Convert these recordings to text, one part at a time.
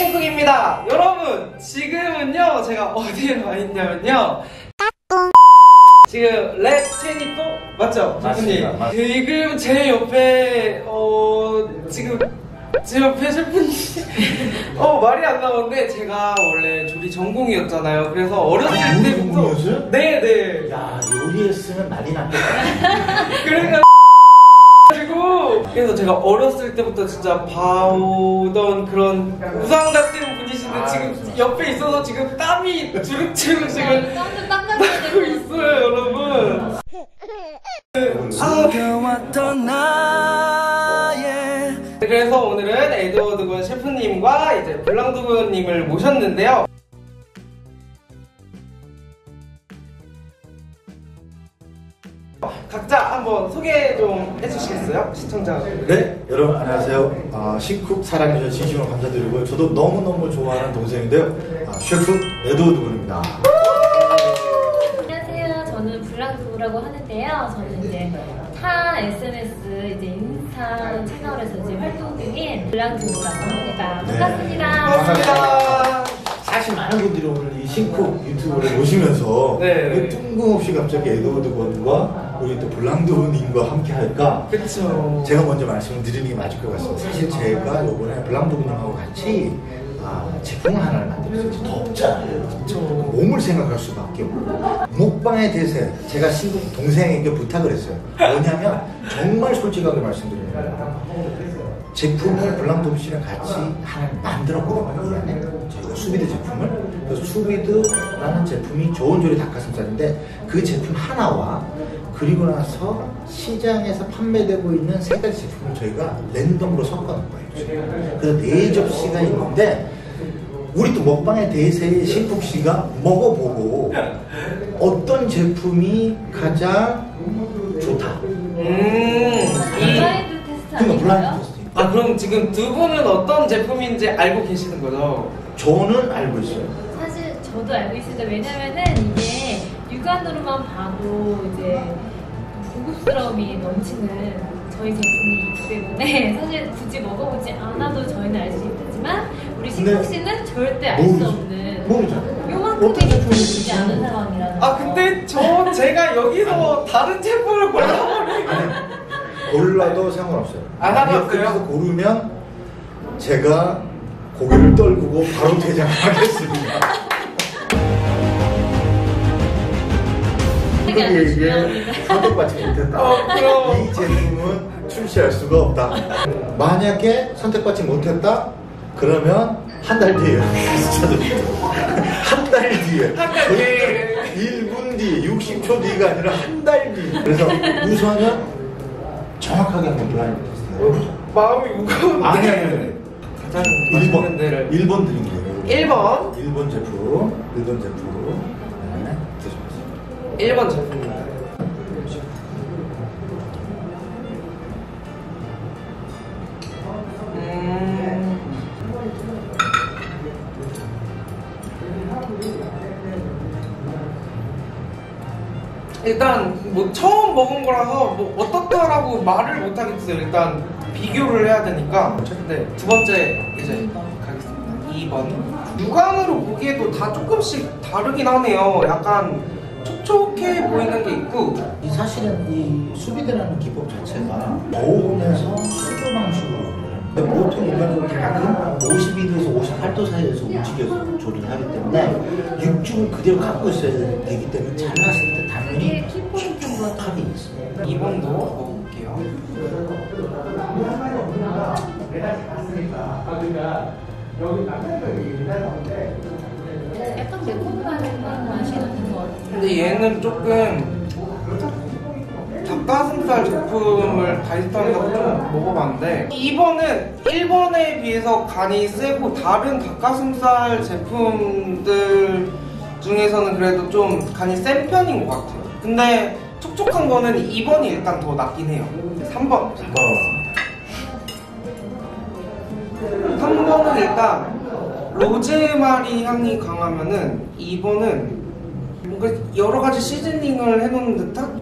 신쿡입니다. 여러분 지금은요 제가 어디에 와 있냐면요 지금 랩24 맞죠? 맞습니다. 지금 제 옆에 지금 제 옆에 셰프님 말이 안 나오는데 제가 원래 조리 전공이었잖아요. 그래서 어렸을 때부터 전공이었어요? 네네. 야, 요리했으면 난리 났겠다. 그래서 제가 어렸을 때부터 진짜 봐오던 그런 우상 같은 분이신데 지금 그렇죠. 옆에 있어서 지금 땀이 주룩주룩 지금 땀좀 닦아줘야 나고 될 것 있어요 여러분. 그래서 오늘은 에드워드 군 셰프님과 이제 블랑두군님을 모셨는데요. 각자 한번 소개 좀 해주시겠어요? 시청자분들. 네, 여러분 안녕하세요. 신쿡 사랑해주셔서 진심으로 감사드리고요. 저도 너무너무 좋아하는 동생인데요. 셰프 에드워드 군입니다. 안녕하세요. 저는 블랑두라고 하는데요. 저는 이제 타 SNS 이제 인스타 채널에서 이제 활동 중인 블랑두라고 합니다. 반갑습니다. 반갑습니다. 사실 많은 분들이 오늘 이 신쿡 유튜브를 보시면서 네. 뜬금없이 갑자기 에드워드 군과 우리 또 블랑두님과 함께 할까? 그쵸. 제가 먼저 말씀을 드리는 게 맞을 것 같습니다. 사실 제가 요번에 블랑두님하고 같이 제품을 하나를 만들었어요. 덥잖아요. 그쵸. 몸을 생각할 수밖에 없고 먹방의 대세 제가 신국 동생에게 부탁을 했어요. 뭐냐면 정말 솔직하게 말씀드리면 제품을 블랑두 씨랑 같이 하나를 만들었거든요. 이 안에 저희가 수비드 제품을. 그래서 수비드라는 제품이 좋은 조리 닭가슴살인데 그 제품 하나와 그리고 나서 시장에서 판매되고 있는 세 가지 제품을 저희가 랜덤으로 섞어놓은 거예요. 그래서 4접시가 있는데 우리 또 먹방의 대세의 신쿡 씨가 먹어보고 어떤 제품이 가장 좋다. 블라인드 테스트 그러니까 블라인드 아닌가요? 테스트. 그럼 지금 두 분은 어떤 제품인지 알고 계시는 거죠? 저는 알고 있어요. 사실 저도 알고 있습니다. 왜냐면은 이게 육안으로만 봐도 이제 고급스러움이 넘치는 저희 제품이기 때문에 사실 굳이 먹어보지 않아도 저희는 알 수 있지만 우리 신쿡 씨는 절대 알 수 없는 모르잖아요. 요만큼의 어떤 제품이 제품이지 않은 상황이라는 근데 제가 여기서 다른 제품을 골라버리면 골라도 상관없어요. 상관없어요? 그래서 고르면 제가 고개를 떨구고 바로 퇴장하겠습니다. 그게 아주 중요합니다. 선택받지 못했다. 그럼. 이 제품은 출시할 수가 없다. 만약에 선택받지 못했다? 그러면 한 달 뒤에 한 달 뒤에 1분 뒤에 60초 뒤가 아니라 한 달 뒤. 그래서 우선은 정확하게 한번 블라인드 테스트. 마음이 무거운데. 아니. 가장 맛있는 데를 1번 드린 거예요. 1번 1번 제품. 1번 제품. 네, 드셔보세요. 1번 제품입니다. 일단 뭐 처음 먹은 거라서 뭐 어떻다라고 말을 못 하겠어요. 일단 비교를 해야 되니까. 네, 두 번째 이제 가겠습니다. 2번. 육안으로 보기에도 다 조금씩 다르긴 하네요. 약간 촉촉해 보이는 게 있고. 사실은 이 수비드라는 기법 자체가 저온에서 수도 방식으로 보통 일반적으로 닭은 52도에서 58도 사이에서 움직여서 조리를 하기 때문에 육즙을 그대로 갖고 있어야 되기 때문에 잘랐을 때 당연히 이게 키포인트인 것 같아요. 촉촉하게 있어요. 2번도 먹어볼게요. 약간 매콤한 맛이 나는 것 같아요. 근데 얘는 조금 닭가슴살 제품을 다이스타에서 좀 먹어봤는데 2번은 1번에 비해서 간이 세고 다른 닭가슴살 제품들 중에서는 그래도 좀 간이 센 편인 것 같아요. 근데 촉촉한 거는 2번이 일단 더 낫긴 해요. 3번 3번은 일단 로즈마리 향이 강하면은 2번은 뭔가 여러 가지 시즈닝을 해놓은 듯한?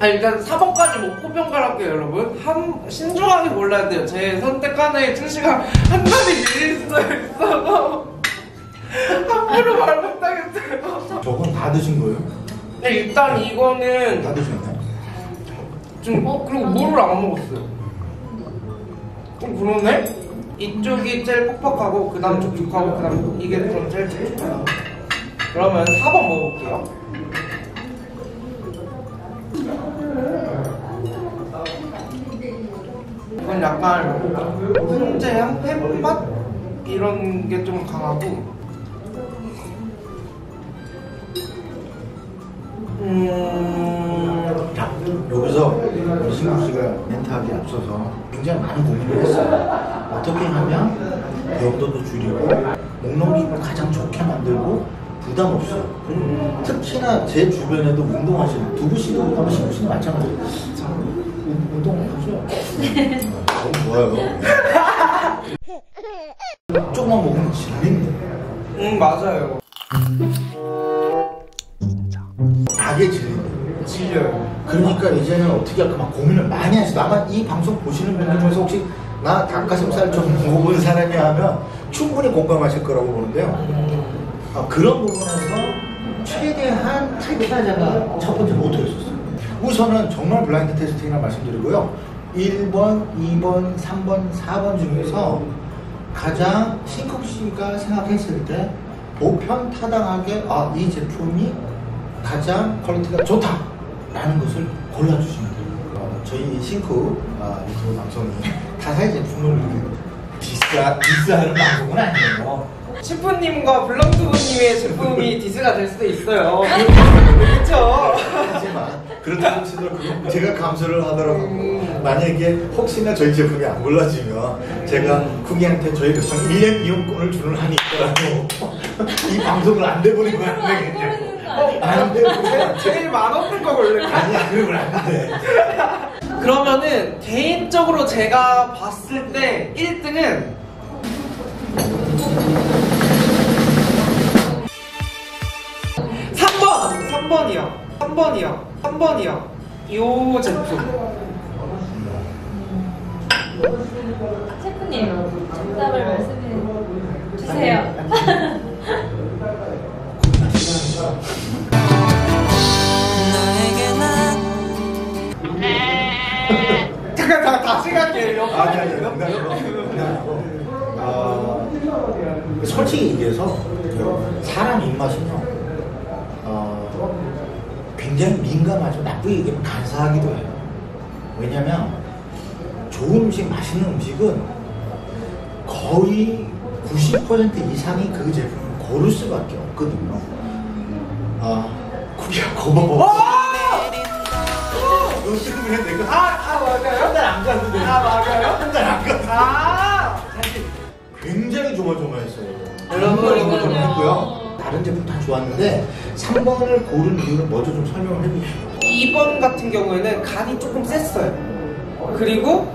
일단 4번까지 먹고 평가를 할게요, 여러분. 신중하게 골라야 돼요. 제 선택하는 출시가 한 달이 밀릴 수도 있어서 함부로 말 못하겠어요. 저건 다 드신 거예요? 네, 일단 이거는 다 드셨나요? 좀 그리고 물을 안 먹었어요. 좀 그러네? 이쪽이 제일 퍽퍽하고 그 다음 촉촉하고 그 다음 이게 좀 제일 촉촉해요. 그러면 4번 먹어볼게요. 이건 약간 훈제향, 햄맛 이런 게 좀 강하고 자, 여기서 우리 신국 씨가 멘트하기 앞서서 굉장히 많은 고민을 했어요. 어떻게 하면 염도도 줄이고 목넘김을 가장 좋게 만들고 부담 없어요. 특히나 제 주변에도 운동하시는 두부 씨도 운동하고 신국 씨도 마찬가지예요. 운동하죠? 너무 좋아요. 조금만 먹으면 질린대. 맞아요. 닭에 질린대. 질려요. 그러니까 이제는 어떻게 할까 막 고민을 많이 하시죠. 아마 이 방송 보시는 분들 중에서 혹시 나 닭가슴살 좀 먹어본 사람이 하면 충분히 공감하실 거라고 보는데요. 그런 부분에서 최대한 탈피하자가 첫 번째 모토였었어요. 우선은 정말 블라인드 테스팅이라 말씀드리고요. 1번, 2번, 3번, 4번 중에서 가장 신국 씨가 생각했을 때 보편타당하게 이 제품이 가장 퀄리티가 좋다라는 것을 골라주시면 돼요. 저희 신쿡 유튜브 방송이 타사의 제품을 디스하는 방송은 아니에요. 셰프님과 블랑두부님의 제품이 디스가 될 수도 있어요. 그렇죠? 하지만 그렇다고 치더라도 제가 감수를 하더라도 만약에 혹시나 저희 제품이 안 골라지면 제가 쿠기한테 저희 백성 1년 이용권을 주는 한이 있더라도 이 방송을 안 내보내고 안 되겠냐고. 안 되고 제일 맛없는 거 골래. 아니야, 그러면 안 돼. 그러면은 개인적으로 제가 봤을 때 1등은 3번이요. 요 제품. 셰프님, 정답을 말씀해 주세요. 잠깐 다시 갈게요. 아니, 농담이고. 솔직히 얘기해서 사람 입맛은요 굉장히 민감하죠. 나쁘게 얘기하면 간사하기도 해요. 왜냐면 좋은 음식, 맛있는 음식은 거의 90% 이상이 그 제품을 고를 수밖에 없거든요. 쿠기야 고마워. 너 때문에 내가 맞아요? 한 달 안 갔는데. 맞아요? 한 달 안 갔는데. 사실 굉장히 조마조마했어요. 여러분, 조마조마했고요. 다른 제품 다 좋았는데 3번을 고른 이유를 먼저 좀 설명을 해주시죠. 2번 같은 경우에는 간이 조금 셌어요. 그리고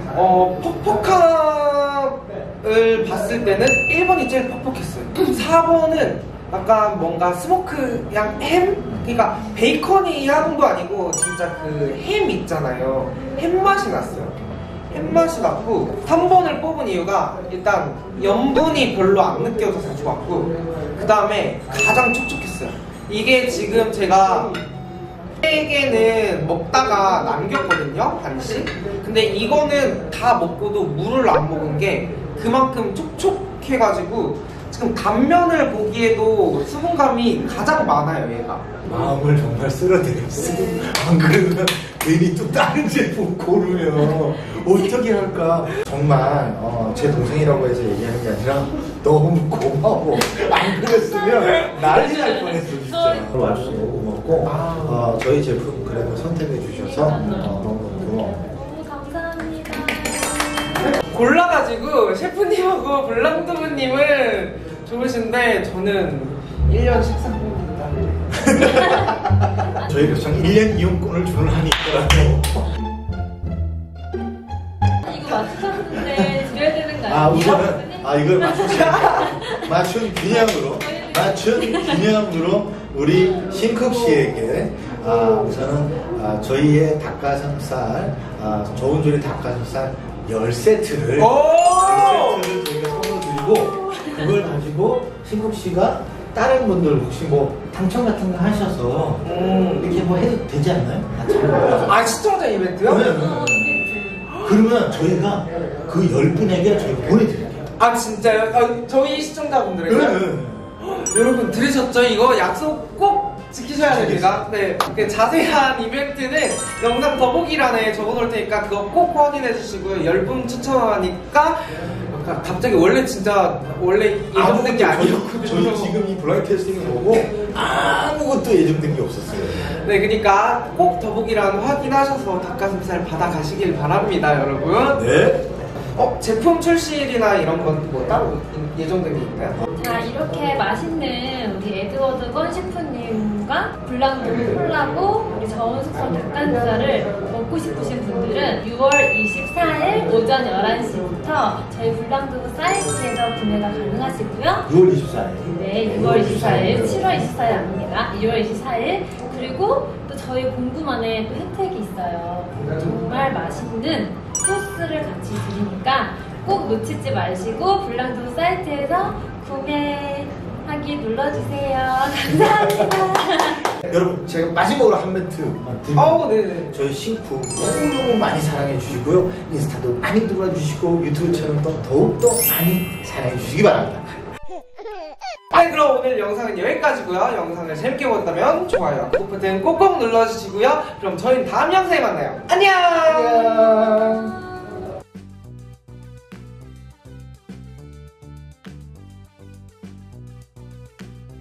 퍽퍽함을 봤을 때는 1번이 제일 퍽퍽했어요. 4번은 약간 뭔가 스모크 햄? 그러니까 베이컨이 향도 아니고 진짜 그 햄 있잖아요. 햄 맛이 났어요. 햄 맛이 났고 3번을 뽑은 이유가 일단 염분이 별로 안 느껴져서 좋았고 그 다음에 가장 촉촉했어요. 이게 지금 제가 3개는 먹다가 남겼거든요, 반씩. 근데 이거는 다 먹고도 물을 안 먹은 게 그만큼 촉촉해가지고 지금 단면을 보기에도 수분감이 가장 많아요, 얘가. 마음을 정말 쓸어드렸어. 안 그러면 괜히 또 다른 제품 고르면 어떻게 할까. 정말 제 동생이라고 해서 얘기하는 게 아니라 너무 고마워. 안 그랬으면 난리 날 뻔했어 진짜. 와줘서 너무 고맙고 저희 제품 그래도 선택해 주셔서 너무 고마워. 너무 감사합니다. 골라가지고 셰프님하고 블랑두부님은 좋으신데 저는 1년 식사입니다. 저희 백성 1년 이용권을 주는 한이 있더라고. 이거 맞추셨는데 드려야 되는 거 아니에요? 우선은 이걸 맞춘 균형으로 우리 신쿡 씨에게 우선은 저희의 닭가슴살, 좋은 조리 닭가슴살 10세트를 저희가 선물로 드리고, 그걸 가지고 신국 씨가 다른 분들 혹시 뭐 당첨 같은 거 하셔서 이렇게 뭐 해도 되지 않나요? 아, 시청자 이벤트요? 네. 그러면 저희가 그 10분에게 저희가 보내드릴게요. 아, 진짜요? 저희 시청자분들에게? 네. 여러분 들으셨죠? 이거 약속 꼭 지키셔야 됩니다. 네, 그 자세한 이벤트는 영상 더보기란에 적어놓을 테니까 그거 꼭 확인해 주시고요. 10분 추첨하니까 갑자기 원래 예정된 게 아니었거든요. 저희 지금 이 블라인드 테스팅을 보고 아무것도 예정된 게 없었어요. 네, 그러니까 꼭 더보기란 확인하셔서 닭가슴살 받아가시길 바랍니다, 여러분. 네. 제품 출시일이나 이런 건 뭐 따로 예정된 게 있나요? 자, 이렇게 맛있는 우리 에드워드 건 셰프님과 블랑도 콜라보 우리 저온 숙성 닭가슴살을 먹고 싶으신 분들은 6월 24일 오전 11시부터 저희 블랑도 사이트에서 구매가 가능하시고요. 6월 24일. 네, 6월 24일, 7월 24일 아닙니다. 6월 24일. 그리고 또 저희 공구만의 또 혜택이 있어요. 정말 맛있는 소스를 같이 드리니까 꼭 놓치지 마시고 블랑도 사이트에서 구매하기 눌러주세요. 감사합니다. 여러분, 제가 마지막으로 한 멘트 드립니다. 네네. 저희 신품 너무너무 많이 사랑해 주시고요. 인스타도 많이 들어와주시고 유튜브 채널도 더욱더 많이 사랑해 주시기 바랍니다. 네, 그럼 오늘 영상은 여기까지고요. 영상을 재밌게 보셨다면 좋아요, 구독 버튼 꼭꼭 눌러주시고요. 그럼 저희는 다음 영상에 만나요. 안녕! 안녕.